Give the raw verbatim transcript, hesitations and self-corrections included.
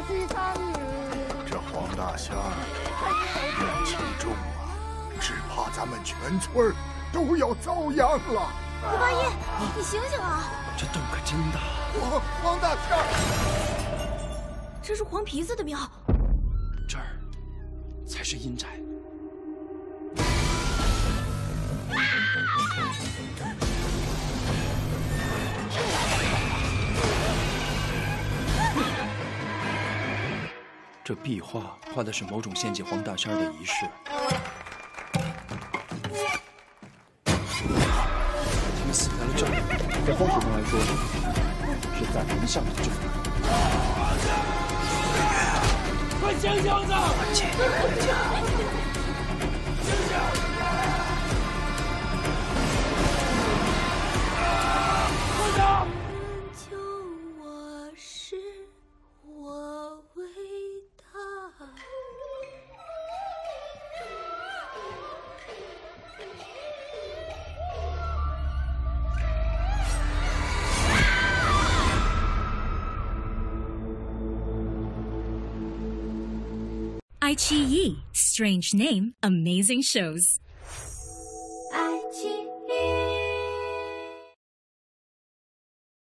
这黄大仙儿怨气重啊，只怕咱们全村都要遭殃了。 胡八一，你醒醒啊！ 这洞可真大。 黄黄大仙儿， 这是黄皮子的庙， 这儿才是阴宅。 这壁画画的是某种献祭黄大仙的仪式。他们死在了这儿，在风水上来说是在人上的咒。快醒醒子！快起！快起！醒醒！ iQIYI, strange name, amazing shows.